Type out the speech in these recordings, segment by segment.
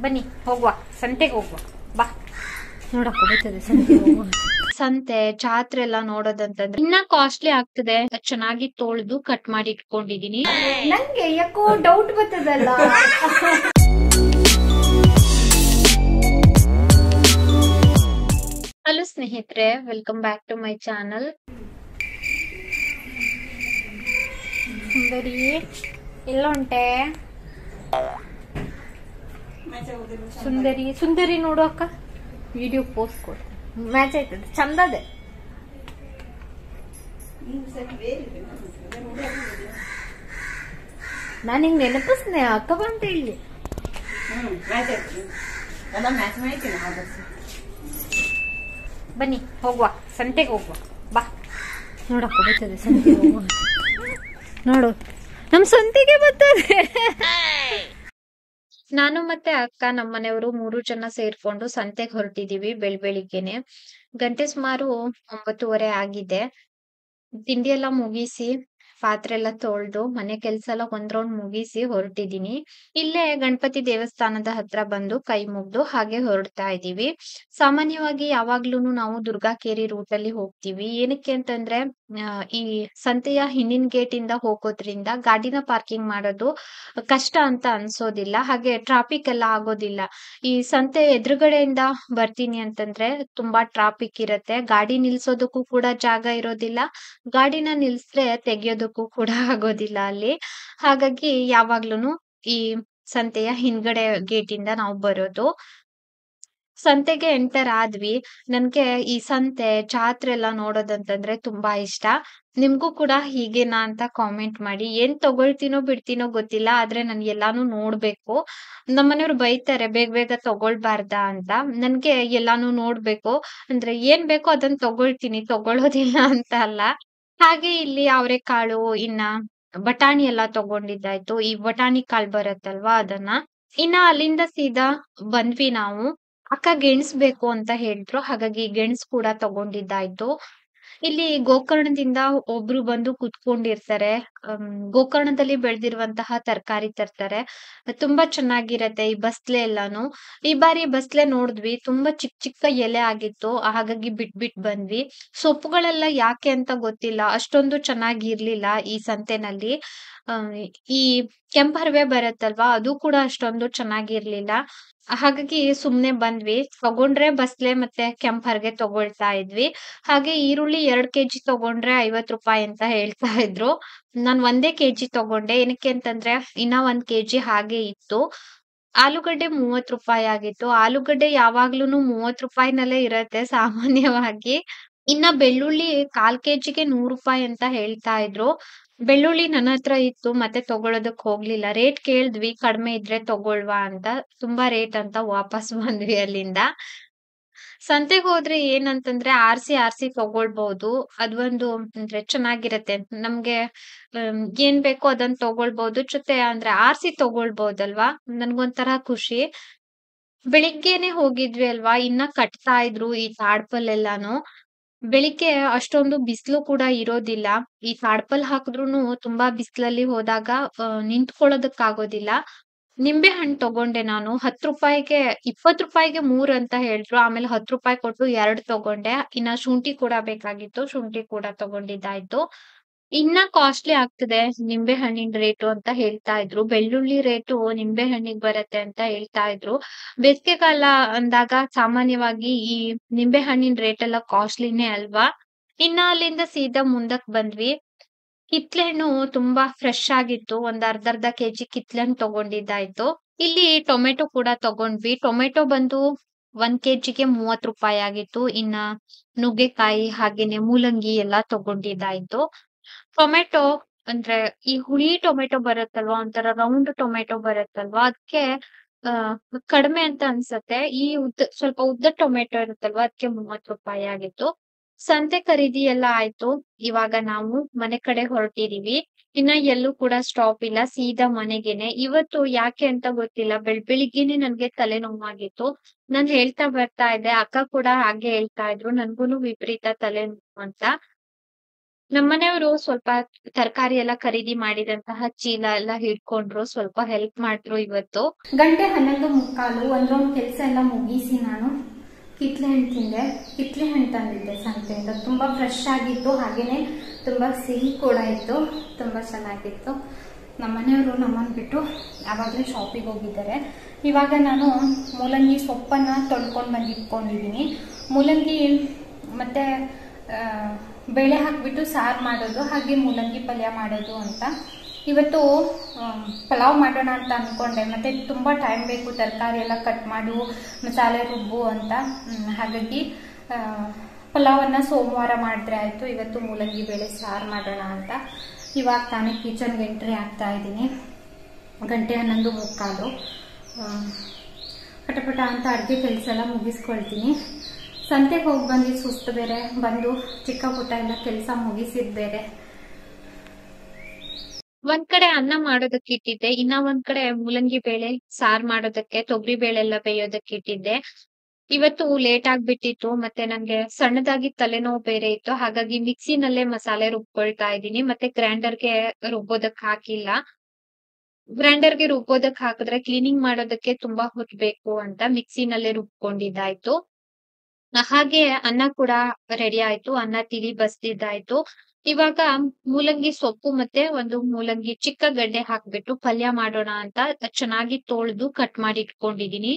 ಬನ್ನಿ ಹೋಗುವ, ಸಂತೆಗೆ ಹೋಗುವ ಬಾ. ನೋಡಕ್ಕ ಬರ್ತದೆ ಸಂತೆಗೆ ಹೋಗುವ. ಸಂತೆ ಜಾತ್ರೆ ಎಲ್ಲ ನೋಡೋದಂತಂದ್ರೆ ಇನ್ನ ಕಾಸ್ಟ್ಲಿ ಆಗ್ತದೆ. ಚೆನ್ನಾಗಿ ತೊಳೆದು ಕಟ್ ಮಾಡಿ ಇಟ್ಕೊಂಡಿದೀನಿ. ನಂಗೆ ಯಾಕೋ ಡೌಟ್ ಬರ್ತದಲ್ಲ. ಹಲೋ ಸ್ನೇಹಿತರೆ, welcome back to my channel. ಸುಂದರಿ ಎಲ್ಲ ಉಂಟೆ? ಸುಂದರಿ ಸುಂದರಿ ನೋಡು ಅಕ್ಕ, ವಿಡಿಯೋ ಪೋಸ್ಟ್ ಕೊಡ್ತೀನಿ. ಮ್ಯಾಚ್ ಆಯ್ತದೆ, ಚಂದ ಅದೇ. ನಾನು ಹಿಂಗ್ ನೆನಪಿಸ್ನೆ ಅಕ್ಕ ಬಂತ ಹೇಳಿ. ಬನ್ನಿ ಹೋಗುವ, ಸಂತೆಗೆ ಹೋಗುವ ಬಾ. ನೋಡಕ್ಕ ಬರ್ತದೆ ಸಂತೆಗೆ ಹೋಗುವ. ನೋಡು ನಮ್ ಸಂತೆಗೆ ಬರ್ತದೆ. ನಾನು ಮತ್ತೆ ಅಕ್ಕ, ನಮ್ಮನೆಯವರು 3 ಜನ ಸೇರ್ಕೊಂಡು ಸಂತೆಗೆ ಹೊರಟಿದೀವಿ. ಬೆಳಿಗ್ಗೆನೆ ಗಂಟೆ ಸುಮಾರು 9:30 ಆಗಿದೆ. ತಿಂಡಿ ಎಲ್ಲ ಮುಗಿಸಿ, ಪಾತ್ರೆ ಎಲ್ಲ ತೊಳ್ದು, ಮನೆ ಕೆಲ್ಸ ಎಲ್ಲ ಒಂದ್ ರೌಂಡ್ ಮುಗಿಸಿ ಹೊರಟಿದೀನಿ. ಇಲ್ಲೇ ಗಣಪತಿ ದೇವಸ್ಥಾನದ ಹತ್ರ ಬಂದು ಕೈ ಮುಗ್ದು ಹಾಗೆ ಹೊರಡ್ತಾ ಇದೀವಿ. ಸಾಮಾನ್ಯವಾಗಿ ಯಾವಾಗ್ಲೂನು ನಾವು ದುರ್ಗಾಕೇರಿ ರೂಟ್ ಅಲ್ಲಿ ಹೋಗ್ತೀವಿ. ಏನಕ್ಕೆ ಅಂತಂದ್ರೆ ಈ ಸಂತೆಯ ಹಿಂದಿನ ಗೇಟ್ ಇಂದ ಹೋಗೋದ್ರಿಂದ ಗಾಡಿನ ಪಾರ್ಕಿಂಗ್ ಮಾಡೋದು ಕಷ್ಟ ಅಂತ ಅನ್ಸೋದಿಲ್ಲ, ಹಾಗೆ ಟ್ರಾಫಿಕ್ ಎಲ್ಲ ಆಗೋದಿಲ್ಲ. ಈ ಸಂತೆ ಎದುರುಗಡೆಯಿಂದ ಬರ್ತೀನಿ ಅಂತಂದ್ರೆ ತುಂಬಾ ಟ್ರಾಫಿಕ್ ಇರತ್ತೆ. ಗಾಡಿ ನಿಲ್ಸೋದಕ್ಕೂ ಕೂಡ ಜಾಗ ಇರೋದಿಲ್ಲ, ಗಾಡಿನ ನಿಲ್ಸಿದ್ರೆ ತೆಗಿಯೋದಕ್ಕೂ ಕೂಡ ಆಗೋದಿಲ್ಲ ಅಲ್ಲಿ. ಹಾಗಾಗಿ ಯಾವಾಗ್ಲೂನು ಈ ಸಂತೆಯ ಹಿಂದ್ಗಡೆ ಗೇಟ್ ಇಂದ ನಾವು ಬರೋದು. ಸಂತೆಗೆ ಎಂಟರ್ ಆದ್ವಿ. ನನ್ಗೆ ಈ ಸಂತೆ ಜಾತ್ರೆ ಎಲ್ಲ ನೋಡೋದಂತಂದ್ರೆ ತುಂಬಾ ಇಷ್ಟ. ನಿಮ್ಗೂ ಕೂಡ ಹೀಗೇನಾ ಅಂತ ಕಾಮೆಂಟ್ ಮಾಡಿ. ಏನ್ ತಗೊಳ್ತೀನೋ ಬಿಡ್ತೀನೋ ಗೊತ್ತಿಲ್ಲ, ಆದ್ರೆ ನನ್ ಎಲ್ಲಾನು ನೋಡ್ಬೇಕು. ನಮ್ಮನೆಯವ್ರು ಬೈತಾರೆ ಬೇಗ ಬೇಗ ತಗೊಳ್ಬಾರ್ದಾ ಅಂತ. ನನ್ಗೆ ಎಲ್ಲಾನು ನೋಡ್ಬೇಕು, ಅಂದ್ರೆ ಏನ್ ಬೇಕೋ ಅದನ್ನ ತಗೊಳ್ತೀನಿ, ತಗೊಳ್ಳೋದಿಲ್ಲ ಅಂತ ಅಲ್ಲ. ಹಾಗೆ ಇಲ್ಲಿ ಅವರೆಕಾಳು, ಇನ್ನ ಬಟಾಣಿ ಎಲ್ಲ ತಗೊಂಡಿದ್ದಾಯ್ತು. ಈ ಬಟಾಣಿ ಕಾಳು ಬರತ್ತಲ್ವಾ ಅದನ್ನ. ಇನ್ನ ಅಲ್ಲಿಂದ ಸೀದಾ ಬಂದ್ವಿ ನಾವು. ಅಕ್ಕ ಗೆಣಸ್ ಬೇಕು ಅಂತ ಹೇಳಿದ್ರು, ಹಾಗಾಗಿ ಗೆಣಸ್ ಕೂಡ ತಗೊಂಡಿದ್ದಾಯ್ತು. ಇಲ್ಲಿ ಗೋಕರ್ಣದಿಂದ ಒಬ್ರು ಬಂದು ಕುತ್ಕೊಂಡಿರ್ತಾರೆ. ಗೋಕರ್ಣದಲ್ಲಿ ಬೆಳೆದಿರುವಂತಹ ತರಕಾರಿ ತರ್ತಾರೆ. ತುಂಬಾ ಚೆನ್ನಾಗಿರತ್ತೆ ಈ ಬಸ್ಲೆ ಎಲ್ಲಾನು. ಈ ಬಾರಿ ಬಸ್ಲೆ ನೋಡಿದ್ವಿ, ತುಂಬಾ ಚಿಕ್ಕ ಚಿಕ್ಕ ಎಲೆ ಆಗಿತ್ತು, ಹಾಗಾಗಿ ಬಿಟ್ ಬಂದ್ವಿ. ಸೊಪ್ಪುಗಳೆಲ್ಲ ಯಾಕೆ ಅಂತ ಗೊತ್ತಿಲ್ಲ, ಅಷ್ಟೊಂದು ಚೆನ್ನಾಗಿರ್ಲಿಲ್ಲ ಈ ಸಂತೆನಲ್ಲಿ. ಈ ಕೆಂಪರ್ವೆ ಬರತ್ತಲ್ವಾ, ಅದು ಕೂಡ ಅಷ್ಟೊಂದು ಚೆನ್ನಾಗಿರ್ಲಿಲ್ಲ. ಹಾಗಾಗಿ ಸುಮ್ನೆ ಬಂದ್ವಿ. ತಗೊಂಡ್ರೆ ಬಸ್ಲೆ ಮತ್ತೆ ಕೆಂಪರ್ಗೆ ತಗೊಳ್ತಾ ಇದ್ವಿ. ಹಾಗೆ ಈರುಳ್ಳಿ 2 ಕೆಜಿ ತಗೊಂಡ್ರೆ 50 ರೂಪಾಯಿ ಅಂತ ಹೇಳ್ತಾ ಇದ್ರು. ನಾನ್ 1 ಕೆಜಿ ತಗೊಂಡೆ. ಏನಕ್ಕೆ ಅಂತಂದ್ರೆ ಇನ್ನ 1 ಕೆಜಿ ಹಾಗೆ ಇತ್ತು. ಆಲೂಗಡ್ಡೆ 30 ರೂಪಾಯಿ ಆಗಿತ್ತು. ಆಲೂಗಡ್ಡೆ ಯಾವಾಗ್ಲೂನು 30 ರೂಪಾಯಿನಲ್ಲೇ ಇರತ್ತೆ ಸಾಮಾನ್ಯವಾಗಿ. ಇನ್ನ ಬೆಳ್ಳುಳ್ಳಿ 1/4 ಕೆಜಿಗೆ 100 ರೂಪಾಯಿ ಅಂತ ಹೇಳ್ತಾ ಇದ್ರು. ಬೆಳ್ಳುಳ್ಳಿ ನನ್ನ ಹತ್ರ ಇತ್ತು, ಮತ್ತೆ ತಗೊಳೋದಕ್ ಹೋಗ್ಲಿಲ್ಲ. ರೇಟ್ ಕೇಳಿದ್ವಿ, ಕಡಿಮೆ ಇದ್ರೆ ತಗೊಳ್ವಾ ಅಂತ. ತುಂಬಾ ರೇಟ್ ಅಂತ ವಾಪಸ್ ಬಂದ್ವಿ ಅಲ್ಲಿಂದ. ಸಂತೆಗೆ ಹೋದ್ರೆ ಏನಂತಂದ್ರೆ ಆರ್ಸಿ ತಗೊಳ್ಬಹುದು. ಅದೊಂದು ಅಂದ್ರೆ ಚೆನ್ನಾಗಿರತ್ತೆ. ನಮ್ಗೆ ಏನ್ ಬೇಕೋ ಅದನ್ನ ತಗೊಳ್ಬಹುದು. ಜೊತೆ ಅಂದ್ರೆ ಆರ್ಸಿ ತಗೊಳ್ಬಹುದಲ್ವಾ, ನನ್ಗೊಂತರ ಖುಷಿ. ಬೆಳಿಗ್ಗೆನೆ ಹೋಗಿದ್ವಿ ಅಲ್ವಾ, ಇನ್ನ ಕಟ್ತಾ ಇದ್ರು ಈ ತಾಡ್ಪಲ್ ಎಲ್ಲಾನು. ಬೆಳಿಗ್ಗೆ ಅಷ್ಟೊಂದು ಬಿಸಿಲು ಕೂಡ ಇರೋದಿಲ್ಲ. ಈ ತಾಡ್ಪಲ್ ಹಾಕಿದ್ರುನು ತುಂಬಾ ಬಿಸಿಲಲ್ಲಿ ಹೋದಾಗ ನಿಂತ್ಕೊಳ್ಳೋದಕ್ಕಾಗೋದಿಲ್ಲ. ನಿಂಬೆ ಹಣ್ಣು ತಗೊಂಡೆ ನಾನು. 10 ರೂಪಾಯಿಗೆ 20 ರೂಪಾಯಿಗೆ 3 ಅಂತ ಹೇಳಿದ್ರು. ಆಮೇಲೆ 10 ರೂಪಾಯಿ ಕೊಟ್ಟು 2 ತಗೊಂಡೆ. ಇನ್ನ ಶುಂಠಿ ಕೂಡ ಬೇಕಾಗಿತ್ತು, ಶುಂಠಿ ಕೂಡ ತಗೊಂಡಿದ್ದಾಯ್ತು. ಇನ್ನ ಕಾಸ್ಟ್ಲಿ ಆಗ್ತದೆ ನಿಂಬೆ ಹಣ್ಣಿನ ರೇಟು ಅಂತ ಹೇಳ್ತಾ ಇದ್ರು. ಬೆಳ್ಳುಳ್ಳಿ ರೇಟು ನಿಂಬೆ ಹಣ್ಣಿಗೆ ಬರತ್ತೆ ಅಂತ ಹೇಳ್ತಾ ಇದ್ರು. ಬೇಸಿಗೆಕಾಲ ಅಂದಾಗ ಸಾಮಾನ್ಯವಾಗಿ ಈ ನಿಂಬೆ ಹಣ್ಣಿನ ರೇಟ್ ಎಲ್ಲ ಕಾಸ್ಟ್ಲಿನೇ ಅಲ್ವಾ. ಇನ್ನ ಅಲ್ಲಿಂದ ಸೀದಾ ಮುಂದಕ್ ಬಂದ್ವಿ. ಕಿತ್ಳೆಹಣ್ಣು ತುಂಬಾ ಫ್ರೆಶ್ ಆಗಿತ್ತು. ಒಂದ್ ಅರ್ಧ ಕೆಜಿ ಕಿತ್ಳೆಹಣ್ಣು ತಗೊಂಡಿದ್ದಾಯ್ತು. ಇಲ್ಲಿ ಟೊಮೆಟೊ ಕೂಡ ತಗೊಂಡ್ವಿ. ಟೊಮೆಟೊ ಬಂದು 1 ಕೆಜಿಗೆ 30 ರೂಪಾಯಿ ಆಗಿತ್ತು. ಇನ್ನ ನುಗ್ಗೆಕಾಯಿ ಹಾಗೇನೆ ಮೂಲಂಗಿ ಎಲ್ಲಾ ತಗೊಂಡಿದ್ದಾಯ್ತು. ಟೊಮೆಟೊ ಅಂದ್ರೆ ಈ ಹುಳಿ ಟೊಮೆಟೊ ಬರುತ್ತಲ್ವಾ, ಒಂಥರ ರೌಂಡ್ ಟೊಮೆಟೊ ಬರುತ್ತಲ್ವಾ, ಅದಕ್ಕೆ ಕಡಿಮೆ ಅಂತ ಅನ್ಸತ್ತೆ. ಈ ಸ್ವಲ್ಪ ಉದ್ದ ಟೊಮೆಟೊ ಇರುತ್ತಲ್ವಾ, ಅದಕ್ಕೆ 30 ರೂಪಾಯಿ ಆಗಿತ್ತು. ಸಂತೆ ಖರೀದಿ ಎಲ್ಲ ಆಯ್ತು. ಇವಾಗ ನಾವು ಮನೆ ಕಡೆ ಹೊರಟಿದೀವಿ. ಇನ್ನ ಎಲ್ಲೂ ಕೂಡ ಸ್ಟಾಪ್ ಇಲ್ಲ, ಸೀದಾ ಮನೆಗೇನೆ. ಇವತ್ತು ಯಾಕೆ ಅಂತ ಗೊತ್ತಿಲ್ಲ, ಬೆಳಿಗ್ಗೆನೆ ನನ್ಗೆ ತಲೆನೋವಾಗಿತ್ತು. ನಾನ್ ಹೇಳ್ತಾ ಬರ್ತಾ ಇದ್ದೆ, ಅಕ್ಕ ಕೂಡ ಹಾಗೆ ಹೇಳ್ತಾ ಇದ್ರು, ನನ್ಗೂನು ವಿಪರೀತ ತಲೆನೋವು ಅಂತ. ನಮ್ಮನೆಯವರು ಸ್ವಲ್ಪ ತರಕಾರಿ ಎಲ್ಲ ಖರೀದಿ ಮಾಡಿದಂತಹ ಚೀಲ ಎಲ್ಲ ಹಿಡ್ಕೊಂಡ್ರು, ಸ್ವಲ್ಪ ಹೆಲ್ಪ್ ಮಾಡ್ರು ಇವತ್ತು. 11:15 ಒಂದ್ ರೌಂಡ್ ಕೆಲಸ ಎಲ್ಲ ಮುಗಿಸಿ ನಾನು ಕಿತ್ಲೆ ಹಣ್ಣು ತಿಂದೆ. ಕಿತ್ಲೆ ಹಣ್ಣು ತಂದಿದ್ದೆ ಸಂತೆಯಿಂದ, ತುಂಬಾ ಫ್ರೆಶ್ ಆಗಿತ್ತು, ಹಾಗೇನೆ ತುಂಬಾ ಸಿಹಿ ಕೂಡ ಇತ್ತು, ತುಂಬಾ ಚೆನ್ನಾಗಿತ್ತು. ನಮ್ಮನೆಯವರು ನಮ್ಮನ್ನು ಬಿಟ್ಟು ಯಾವಾಗಲೇ ಶಾಪಿಗೆ ಹೋಗಿದ್ದಾರೆ. ಇವಾಗ ನಾನು ಮೂಲಂಗಿ ಸೊಪ್ಪನ್ನ ತೊಳ್ಕೊಂಡು ಬಂದು ಇಟ್ಕೊಂಡಿದ್ದೀನಿ. ಮೂಲಂಗಿ ಮತ್ತೆ ಬೇಳೆ ಹಾಕ್ಬಿಟ್ಟು ಸಾರು ಮಾಡೋದು, ಹಾಗೆ ಮೂಲಂಗಿ ಪಲ್ಯ ಮಾಡೋದು ಅಂತ. ಇವತ್ತು ಪಲಾವ್ ಮಾಡೋಣ ಅಂತ ಅನ್ಕೊಂಡೆ, ಮತ್ತೆ ತುಂಬಾ ಟೈಮ್ ಬೇಕು, ತರಕಾರಿ ಎಲ್ಲ ಕಟ್ ಮಾಡು, ಮಸಾಲೆ ರುಬ್ಬು ಅಂತ. ಹಾಗಾಗಿ ಪಲಾವನ್ನ ಸೋಮವಾರ ಮಾಡಿದ್ರೆ ಆಯ್ತು. ಇವತ್ತು ಮೂಲಂಗಿ ಬೇಳೆ ಸಾರು ಮಾಡೋಣ ಅಂತ ಇವಾಗ ತಾನೇ ಕಿಚನ್ಗೆ ಎಂಟ್ರಿ ಆಗ್ತಾ ಇದ್ದೀನಿ. 11:15 ಪಟಪಟ ಅಂತ ಅಡುಗೆ ಕೆಲಸ ಎಲ್ಲ ಮುಗಿಸ್ಕೊಳ್ತೀನಿ. ಸಂತೆಗೆ ಹೋಗಿ ಬಂದು ಸುಸ್ತು ಬೇರೆ, ಬಂದು ಚಿಕ್ಕ ಪುಟ್ಟ ಎಲ್ಲ ಕೆಲಸ ಮುಗಿಸಿದ್ ಬೇರೆ. ಒಂದ್ ಕಡೆ ಅನ್ನ ಮಾಡೋದಕ್ಕೆ ಇಟ್ಟಿದ್ದೆ, ಇನ್ನ ಒಂದ್ ಕಡೆ ಮೂಲಂಗಿ ಬೇಳೆ ಸಾರ್ ಮಾಡೋದಕ್ಕೆ ತೊಗರಿ ಬೇಳೆ ಎಲ್ಲ ಬೇಯೋದಕ್ಕೆ ಇಟ್ಟಿದ್ದೆ. ಇವತ್ತು ಲೇಟ್ ಆಗ್ಬಿಟ್ಟಿತ್ತು, ಮತ್ತೆ ನಂಗೆ ಸಣ್ಣದಾಗಿ ತಲೆನೋವು ಬೇರೆ ಇತ್ತು. ಹಾಗಾಗಿ ಮಿಕ್ಸಿನಲ್ಲೇ ಮಸಾಲೆ ರುಬ್ಕೊಳ್ತಾ ಇದ್ದೀನಿ, ಮತ್ತೆ ಗ್ರೈಂಡರ್ಗೆ ರುಬ್ಬೋದಕ್ ಹಾಕಿಲ್ಲ. ಗ್ರೈಂಡರ್ಗೆ ರುಬ್ಬೋದಕ್ ಹಾಕಿದ್ರೆ ಕ್ಲೀನಿಂಗ್ ಮಾಡೋದಕ್ಕೆ ತುಂಬಾ ಹೊತ್ತು ಬೇಕು ಅಂತ ಮಿಕ್ಸಿನಲ್ಲೇ ರುಬ್ಕೊಂಡಿದ್ದಾಯ್ತು. ಹಾಗೆ ಅನ್ನ ಕೂಡ ರೆಡಿ ಆಯ್ತು, ಅನ್ನ ತಿಳಿ ಬಸ್ದಿದ್ದಾಯ್ತು. ಇವಾಗ ಮೂಲಂಗಿ ಸೊಪ್ಪು ಮತ್ತೆ ಒಂದು ಮೂಲಂಗಿ ಚಿಕ್ಕ ಗಡ್ಡೆ ಹಾಕ್ಬಿಟ್ಟು ಪಲ್ಯ ಮಾಡೋಣ ಅಂತ ಚೆನ್ನಾಗಿ ತೊಳೆದು ಕಟ್ ಮಾಡಿ ಇಟ್ಕೊಂಡಿದೀನಿ.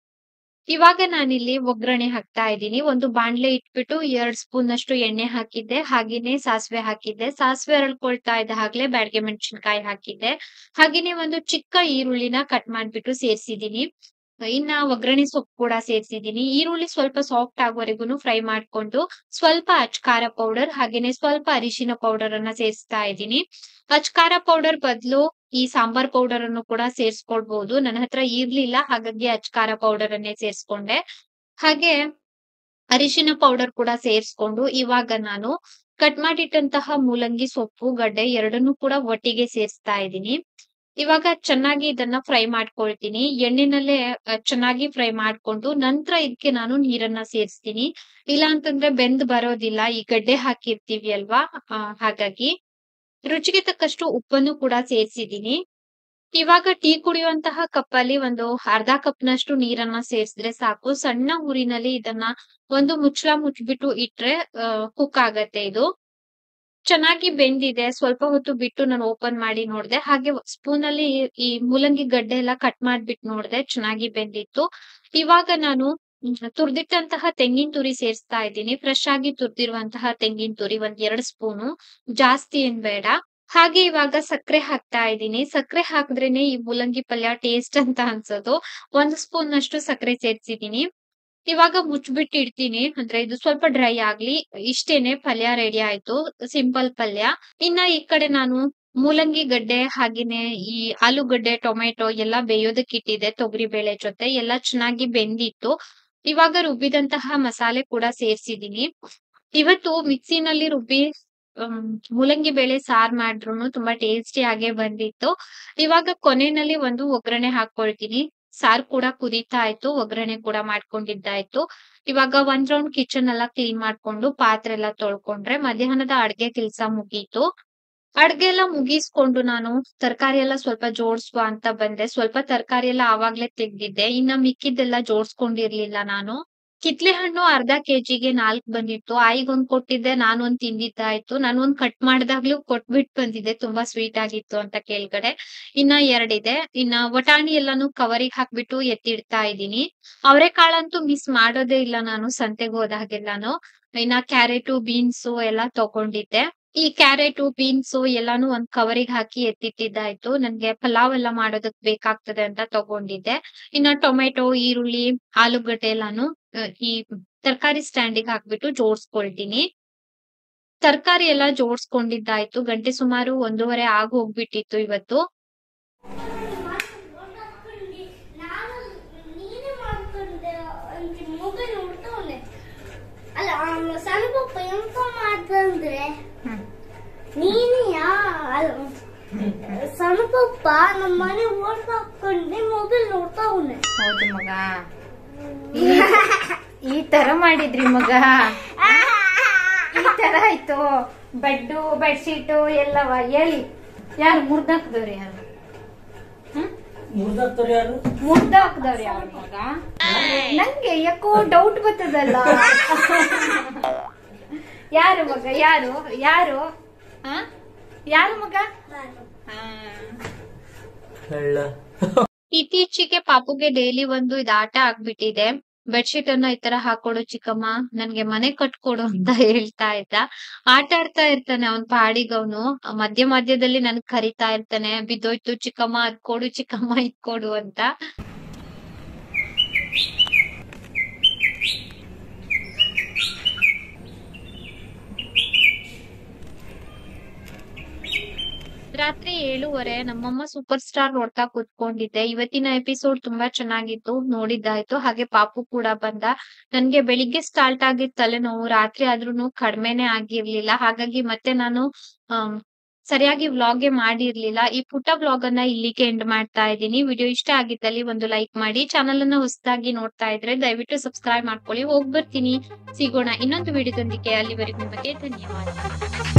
ಇವಾಗ ನಾನಿಲ್ಲಿ ಒಗ್ಗರಣೆ ಹಾಕ್ತಾ ಇದ್ದೀನಿ. ಒಂದು ಬಾಣ್ಲೆ ಇಟ್ಬಿಟ್ಟು 2 ಸ್ಪೂನ್ ಅಷ್ಟು ಎಣ್ಣೆ ಹಾಕಿದ್ದೆ, ಹಾಗೇನೆ ಸಾಸಿವೆ ಹಾಕಿದ್ದೆ. ಸಾಸಿವೆ ಅರಳ್ಕೊಳ್ತಾ ಇದ್ದ ಹಾಗ್ಲೇ ಬ್ಯಾಡಗೆ ಮೆಣಸಿನಕಾಯಿ ಹಾಕಿದ್ದೆ, ಹಾಗೇನೆ ಒಂದು ಚಿಕ್ಕ ಈರುಳ್ಳಿನ ಕಟ್ ಮಾಡ್ಬಿಟ್ಟು ಸೇರ್ಸಿದೀನಿ. ಇನ್ನ ಒಗ್ಗರಣೆ ಸೊಪ್ಪು ಕೂಡ ಸೇರ್ಸಿದೀನಿ. ಈರುಳ್ಳಿ ಸ್ವಲ್ಪ ಸಾಫ್ಟ್ ಆಗೋವರೆಗೂ ಫ್ರೈ ಮಾಡ್ಕೊಂಡು ಸ್ವಲ್ಪ ಅಚ್ಕಾರ ಪೌಡರ್ ಹಾಗೇನೆ ಸ್ವಲ್ಪ ಅರಿಶಿನ ಪೌಡರ್ ಅನ್ನ ಸೇರಿಸ್ತಾ ಇದ್ದೀನಿ. ಅಚ್ಕಾರ ಪೌಡರ್ ಬದಲು ಈ ಸಾಂಬಾರ್ ಪೌಡರ್ ಅನ್ನು ಕೂಡ ಸೇರ್ಸ್ಕೊಳ್ಬಹುದು. ನನ್ನ ಹತ್ರ ಇರ್ಲಿಲ್ಲ, ಹಾಗಾಗಿ ಅಚ್ಕಾರ ಪೌಡರ್ ಅನ್ನೇ ಸೇರ್ಸ್ಕೊಂಡೆ. ಹಾಗೆ ಅರಿಶಿನ ಪೌಡರ್ ಕೂಡ ಸೇರ್ಸ್ಕೊಂಡು ಇವಾಗ ನಾನು ಕಟ್ ಮಾಡಿಟ್ಟಂತಹ ಮೂಲಂಗಿ ಸೊಪ್ಪು ಗಡ್ಡೆ ಎರಡನ್ನೂ ಕೂಡ ಒಟ್ಟಿಗೆ ಸೇರಿಸ್ತಾ ಇದ್ದೀನಿ. ಇವಾಗ ಚೆನ್ನಾಗಿ ಇದನ್ನ ಫ್ರೈ ಮಾಡ್ಕೊಳ್ತೀನಿ. ಎಣ್ಣೆನಲ್ಲೇ ಚೆನ್ನಾಗಿ ಫ್ರೈ ಮಾಡ್ಕೊಂಡು ನಂತರ ಇದಕ್ಕೆ ನಾನು ನೀರನ್ನ ಸೇರಿಸ್ತೀನಿ. ಇಲ್ಲ ಅಂತಂದ್ರೆ ಬೆಂದ್ ಬರೋದಿಲ್ಲ, ಈ ಗಡ್ಡೆ ಹಾಕಿರ್ತೀವಿ ಅಲ್ವಾ, ಹಾಗಾಗಿ ರುಚಿಗೆ ತಕ್ಕಷ್ಟು ಉಪ್ಪನ್ನು ಕೂಡ ಸೇರಿಸಿದೀನಿ. ಇವಾಗ ಟೀ ಕುಡಿಯುವಂತಹ ಕಪ್ಪಲ್ಲಿ ಒಂದು ಅರ್ಧ ಕಪ್ನಷ್ಟು ನೀರನ್ನ ಸೇರಿಸಿದ್ರೆ ಸಾಕು. ಸಣ್ಣ ಊರಿನಲ್ಲಿ ಇದನ್ನ ಒಂದು ಮುಚ್ಚಳ ಮುಚ್ಬಿಟ್ಟು ಇಟ್ರೆ ಕುಕ್ ಆಗತ್ತೆ. ಇದು ಚೆನ್ನಾಗಿ ಬೆಂದಿದೆ. ಸ್ವಲ್ಪ ಹೊತ್ತು ಬಿಟ್ಟು ನಾನು ಓಪನ್ ಮಾಡಿ ನೋಡ್ದೆ, ಹಾಗೆ ಸ್ಪೂನ್ ಅಲ್ಲಿ ಈ ಮೂಲಂಗಿ ಗಡ್ಡೆ ಎಲ್ಲ ಕಟ್ ಮಾಡ್ಬಿಟ್ಟು ನೋಡ್ದೆ, ಚೆನ್ನಾಗಿ ಬೆಂದಿತ್ತು. ಇವಾಗ ನಾನು ತುರ್ದಿಟ್ಟಂತಹ ತೆಂಗಿನ ತುರಿ ಸೇರಿಸ್ತಾ ಇದ್ದೀನಿ. ಫ್ರೆಶ್ ಆಗಿ ತುರ್ದಿರುವಂತಹ ತೆಂಗಿನ ತುರಿ 1-2 ಸ್ಪೂನು, ಜಾಸ್ತಿ ಏನ್ ಬೇಡ. ಹಾಗೆ ಇವಾಗ ಸಕ್ಕರೆ ಹಾಕ್ತಾ ಇದ್ದೀನಿ. ಸಕ್ಕರೆ ಹಾಕಿದ್ರೇನೆ ಈ ಮೂಲಂಗಿ ಪಲ್ಯ ಟೇಸ್ಟ್ ಅಂತ ಅನ್ಸೋದು. 1 ಸ್ಪೂನ್ ಅಷ್ಟು ಸಕ್ಕರೆ ಸೇರ್ಸಿದೀನಿ. ಇವಾಗ ಮುಚ್ಬಿಟ್ಟು ಇಡ್ತೀನಿ, ಅಂದ್ರೆ ಇದು ಸ್ವಲ್ಪ ಡ್ರೈ ಆಗ್ಲಿ. ಇಷ್ಟೇನೆ, ಪಲ್ಯ ರೆಡಿ ಆಯ್ತು, ಸಿಂಪಲ್ ಪಲ್ಯ. ಇನ್ನ ಈ ಕಡೆ ನಾನು ಮೂಲಂಗಿ ಗಡ್ಡೆ ಹಾಗೇನೆ ಈ ಆಲೂಗಡ್ಡೆ ಟೊಮೆಟೊ ಎಲ್ಲ ಬೇಯೋದಕ್ಕೆ ಇಟ್ಟಿದ್ದೆ, ತೊಗರಿ ಬೇಳೆ ಜೊತೆ ಎಲ್ಲ ಚೆನ್ನಾಗಿ ಬೆಂದಿತ್ತು. ಇವಾಗ ರುಬ್ಬಿದಂತಹ ಮಸಾಲೆ ಕೂಡ ಸೇರ್ಸಿದೀನಿ. ಇವತ್ತು ಮಿಕ್ಸಿನಲ್ಲಿ ರುಬ್ಬಿ ಮೂಲಂಗಿ ಬೇಳೆ ಸಾರ್ ಮಾಡ್ರು ತುಂಬಾ ಟೇಸ್ಟಿ ಆಗೇ ಬಂದಿತ್ತು. ಇವಾಗ ಕೊನೆಯಲ್ಲಿ ಒಂದು ಒಗ್ಗರಣೆ ಹಾಕೊಳ್ತೀನಿ. ಸಾರ್ ಕೂಡ ಕುದೀತಾ ಆಯ್ತು, ಒಗ್ಗರಣೆ ಕೂಡ ಮಾಡ್ಕೊಂಡಿದ್ದಾಯ್ತು. ಇವಾಗ 1 ರೌಂಡ್ ಕಿಚನ್ ಎಲ್ಲ ಕ್ಲೀನ್ ಮಾಡ್ಕೊಂಡು ಪಾತ್ರೆ ಎಲ್ಲ ತೊಳ್ಕೊಂಡ್ರೆ ಮಧ್ಯಾಹ್ನದ ಅಡ್ಗೆ ಕೆಲ್ಸ ಮುಗೀತು. ಅಡ್ಗೆ ಎಲ್ಲ ಮುಗಿಸ್ಕೊಂಡು ನಾನು ತರಕಾರಿ ಎಲ್ಲ ಸ್ವಲ್ಪ ಜೋಡಿಸುವ ಅಂತ ಬಂದೆ. ಸ್ವಲ್ಪ ತರಕಾರಿ ಎಲ್ಲ ಆವಾಗ್ಲೇ ತೆಗ್ದಿದ್ದೆ, ಇನ್ನ ಮಿಕ್ಕಿದ್ದೆಲ್ಲ ಜೋಡಿಸ್ಕೊಂಡಿರ್ಲಿಲ್ಲ ನಾನು. ಕಿತ್ಲೆ ಹಣ್ಣು ಅರ್ಧ ಕೆಜಿಗೆ 4 ಬಂದಿತ್ತು. ಆಯಿಗೊಂದ್ ಕೊಟ್ಟಿದ್ದೆ, ನಾನೊಂದ್ ತಿಂದಿದ್ದಾಯ್ತು. ನಾನೊಂದ್ ಕಟ್ ಮಾಡ್ದಾಗ್ಲೂ ಕೊಟ್ಬಿಟ್ಟು ಬಂದಿದ್ದೆ, ತುಂಬಾ ಸ್ವೀಟ್ ಆಗಿತ್ತು ಅಂತ ಕೆಳಗಡೆ. ಇನ್ನ 2 ಇದೆ. ಇನ್ನ ವಟಾಣಿ ಎಲ್ಲಾನು ಕವರಿಗೆ ಹಾಕ್ಬಿಟ್ಟು ಎತ್ತಿಡ್ತಾ ಇದ್ದೀನಿ. ಅವರೆಕಾಳಂತೂ ಮಿಸ್ ಮಾಡೋದೇ ಇಲ್ಲ ನಾನು ಸಂತೆಗೆ ಹೋದಾಗೆಲ್ಲಾನು. ಇನ್ನ ಕ್ಯಾರೆಟು ಬೀನ್ಸು ಎಲ್ಲ ತಗೊಂಡಿದ್ದೆ. ಈ ಕ್ಯಾರೆಟು ಬೀನ್ಸು ಎಲ್ಲಾನು ಒಂದ್ ಕವರಿಗೆ ಹಾಕಿ ಎತ್ತಿಟ್ಟಿದ್ದಾಯ್ತು. ನನ್ಗೆ ಪಲಾವ್ ಎಲ್ಲ ಮಾಡೋದಕ್ ಬೇಕಾಗ್ತದೆ ಅಂತ ತಗೊಂಡಿದ್ದೆ. ಇನ್ನ ಟೊಮೆಟೊ, ಈರುಳ್ಳಿ, ಆಲೂಗಡ್ಡೆ ಎಲ್ಲಾನು ಈ ತರಕಾರಿ ಸ್ಟ್ಯಾಂಡಿಗೆ ಹಾಕ್ಬಿಟ್ಟು ಜೋಡಿಸ್ಕೊಳ್ತೀನಿ. ತರಕಾರಿ ಎಲ್ಲ ಜೋಡಿಸ್ಕೊಂಡಿದ್ದಾಯ್ತು. ಗಂಟೆ ಸುಮಾರು 1:30 ಹೋಗ್ಬಿಟ್ಟಿತ್ತು ಇವತ್ತು. ಸಣ್ಣಪ್ಪ ನಮ್ಮ ಮನೆ ಓಟ್ ಹಾಕೊಂಡೆ ಮೊಬೈಲ್ ನೋಡ್ತಾ ಉನ್ನೆ. ಹೌದು ಮಗ, ಈ ತರ ಮಾಡಿದ್ರಿ ಮಗ, ಈ ತರ ಆಯ್ತು. ಬೆಡ್ಡು ಬೆಡ್ಶೀಟು ಎಲ್ಲವ ಹೇಳಿ. ಯಾರು ಮುರ್ದಾಕ್ದವ್ರು ಯಾರು? ಮುರ್ದಾಕ್ದವ್ರು ಯಾರು ಮಗ? ನಂಗೆ ಯಾಕೋ ಡೌಟ್ ಬರ್ತದಲ್ಲ. ಯಾರು ಮಗ? ಯಾರು ಯಾರು ಯಾರು ಮಗ? ಇತ್ತೀಚೆಗೆ ಪಾಪುಗೆ ಡೈಲಿ ಒಂದು ಇದು ಆಟ ಆಗ್ಬಿಟ್ಟಿದೆ. ಬೆಡ್ಶೀಟ್ ಅನ್ನ ಈ ತರ ಹಾಕೊಡು ಚಿಕ್ಕಮ್ಮ, ನನ್ಗೆ ಮನೆ ಕಟ್ಕೊಡು ಅಂತ ಹೇಳ್ತಾ ಇದ್ದ. ಆಟ ಆಡ್ತಾ ಇರ್ತಾನೆ ಅವ್ನ್ ಪಾಡಿಗವ್ನು. ಮಧ್ಯ ಮಧ್ಯದಲ್ಲಿ ನನ್ಗ್ ಕರಿತಾ ಇರ್ತಾನೆ, ಬಿದ್ದೋಯ್ತು ಚಿಕ್ಕಮ್ಮ ಅದ್ ಕೊಡು ಚಿಕ್ಕಮ್ಮ ಇದ್ ಕೊಡು ಅಂತ. ರಾತ್ರಿ 7:30 ನಮ್ಮಮ್ಮ ಸೂಪರ್ ಸ್ಟಾರ್ ನೋಡ್ತಾ ಕೂತ್ಕೊಂಡಿದ್ದೆ. ಇವತ್ತಿನ ಎಪಿಸೋಡ್ ತುಂಬಾ ಚೆನ್ನಾಗಿತ್ತು, ನೋಡಿದ್ದಾಯ್ತು. ಹಾಗೆ ಪಾಪು ಕೂಡ ಬಂದ. ನನ್ಗೆ ಬೆಳಿಗ್ಗೆ ಸ್ಟಾರ್ಟ್ ಆಗಿದ್ ತಲೆನೋವು ರಾತ್ರಿ ಆದ್ರೂನು ಕಡಿಮೆನೆ ಆಗಿರ್ಲಿಲ್ಲ. ಹಾಗಾಗಿ ಮತ್ತೆ ನಾನು ಸರಿಯಾಗಿ ವ್ಲಾಗ್ಗೆ ಮಾಡಿರ್ಲಿಲ್ಲ. ಈ ಪುಟ್ಟ ವ್ಲಾಗ್ ಅನ್ನ ಇಲ್ಲಿಗೆ ಎಂಡ್ ಮಾಡ್ತಾ ಇದ್ದೀನಿ. ವಿಡಿಯೋ ಇಷ್ಟ ಆಗಿದ್ದಲ್ಲಿ ಒಂದು ಲೈಕ್ ಮಾಡಿ. ಚಾನಲ್ ಅನ್ನ ಹೊಸದಾಗಿ ನೋಡ್ತಾ ಇದ್ರೆ ದಯವಿಟ್ಟು ಸಬ್ಸ್ಕ್ರೈಬ್ ಮಾಡ್ಕೊಳ್ಳಿ. ಹೋಗ್ಬರ್ತೀನಿ. ಸಿಗೋಣ ಇನ್ನೊಂದು ವಿಡಿಯೋದೊಂದಿಗೆ. ಅಲ್ಲಿವರೆಗೂ ನಿಮಗೆ ಧನ್ಯವಾದ.